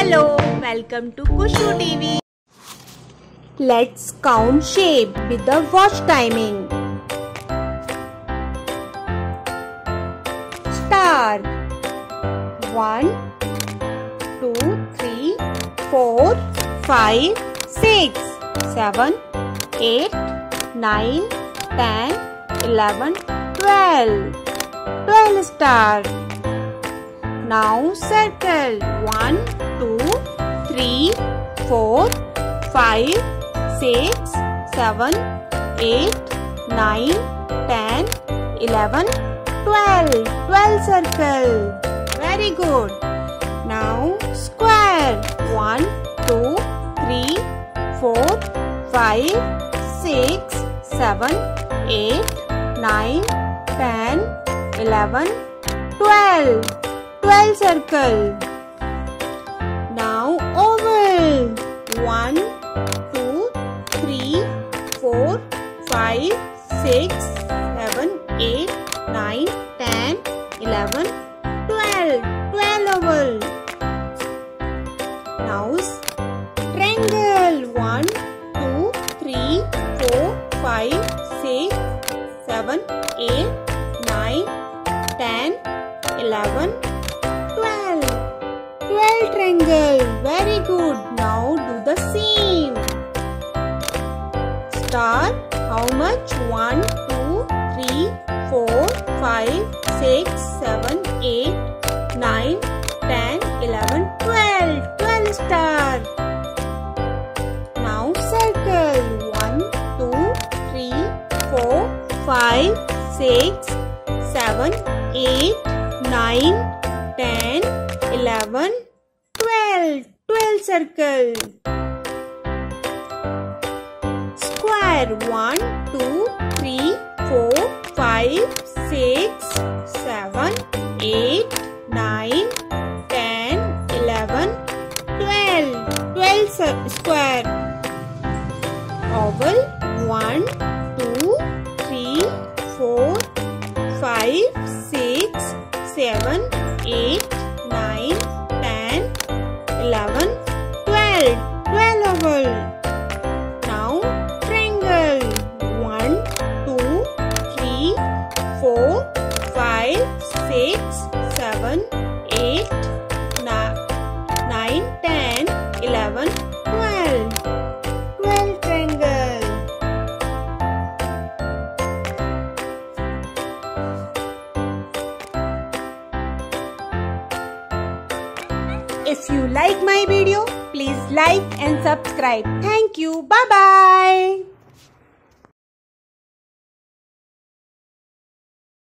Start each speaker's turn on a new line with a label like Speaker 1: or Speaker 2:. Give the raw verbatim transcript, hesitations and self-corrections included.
Speaker 1: Hello, welcome to Kushu T V. Let's count shape with the watch timing. Start. One, two, three, four, five, six, seven, eight, nine, ten, eleven, twelve. twelve start. Now circle. One, two, three, four, five, six, seven, eight, nine, ten, eleven, twelve. twelve circle. Very good. Now square. One, two, three, four, five, six, seven, eight, nine, ten, eleven, twelve. twelve circle. Now oval. One, two, three, four, five, six, seven, eight, nine, ten, eleven, twelve. twelve oval. Now triangle. One, two, three, four, five, six, seven, eight, nine, ten, eleven, twelve. twelve triangle. Very good. Now do the same. Star. How much? one, two, three, four, five, six, seven, eight, nine, ten, eleven, twelve. twelve star. Now circle. one, two, three, four, five, six, seven, eight, nine, ten, eleven, twelve. twelve circle. Square. one, two, three, four, five, six, seven, eight, nine, ten, eleven, twelve. twelve square. Oval. one, two, three, four, five, six, seven, eight, nine, ten, eleven, twelve. twelve oval. Now triangle. one, two, three, four, five, six, seven, eight, nine, ten, eleven, twelve. twelve triangle. If you like my video, please like and subscribe. Thank you. Bye bye.